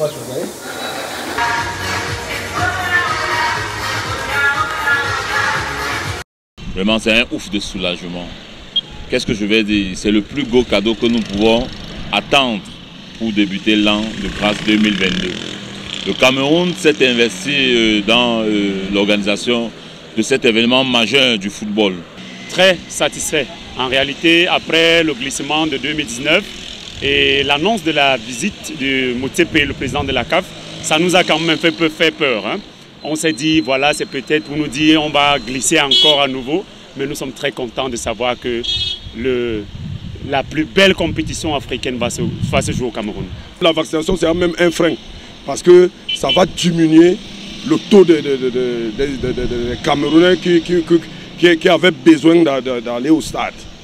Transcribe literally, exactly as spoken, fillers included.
Vraiment, c'est un ouf de soulagement. Qu'est-ce que je vais dire? C'est le plus beau cadeau que nous pouvons attendre pour débuter l'an de grâce deux mille vingt-deux. Le Cameroun s'est investi dans l'organisation de cet événement majeur du football. Très satisfait. En réalité, après le glissement de deux mille dix-neuf et l'annonce de la visite de Motsepe, le président de la C A F, ça nous a quand même fait, peu fait peur. Hein. On s'est dit, voilà, c'est peut-être pour nous dire on va glisser encore à nouveau, mais nous sommes très contents de savoir que le, la plus belle compétition africaine va se, va se jouer au Cameroun. La vaccination, c'est même un frein, parce que ça va diminuer le taux de, de, de, de, de, de, de, de Camerounais qui, qui, qui, qui avaient besoin d'aller au stade.